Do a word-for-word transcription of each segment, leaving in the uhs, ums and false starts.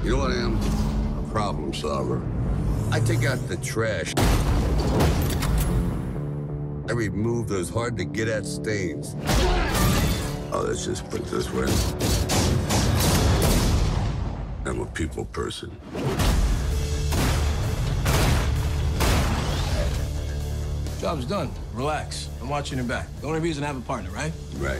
You know what I am? A problem solver. I take out the trash. I remove those hard-to-get-at stains. Oh, let's just put it this way. I'm a people person. Job's done. Relax. I'm watching your back. The only reason I have a partner, right? Right.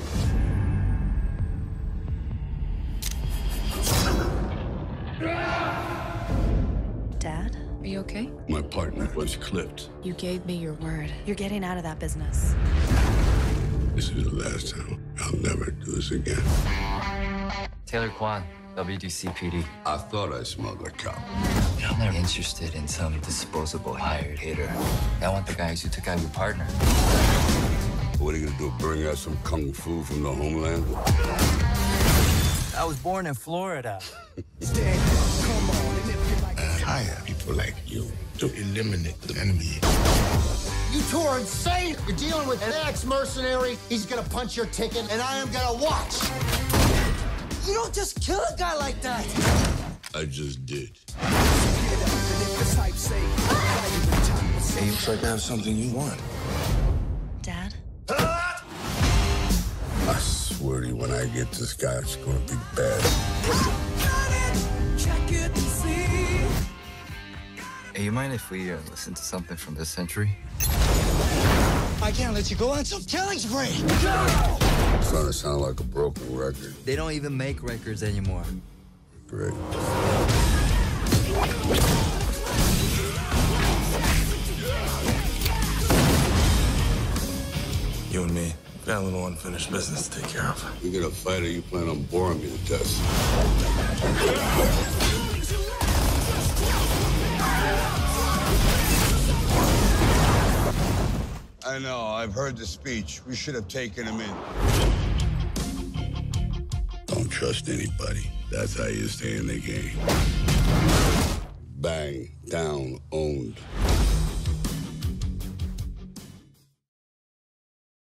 Dad, are you okay? My partner was clipped. You gave me your word. You're getting out of that business. This is the last time. I'll never do this again. Taylor Kwan, W D C P D. I thought I smelled a cop. I'm not interested in some disposable hired hitter. I want the guys who took out your partner. What are you gonna do, bring out some kung fu from the homeland? I was born in Florida. I hire people like you to eliminate the enemy. You two are insane. You're dealing with an ex-mercenary. He's gonna punch your ticket, and I am gonna watch. You don't just kill a guy like that. I just did. Hey, looks like I have something you want. Dad? I swear to you, when I get this guy, it's gonna be bad. Hey, you mind if we uh, listen to something from this century? I can't let you go on some killing spree. It's starting to sound like a broken record. They don't even make records anymore. Great. You and me got a little unfinished business to take care of. You get a fight or you plan on boring me to death? I know, I've heard the speech. We should have taken him in. Don't trust anybody. That's how you stay in the game. Bang, down, owned.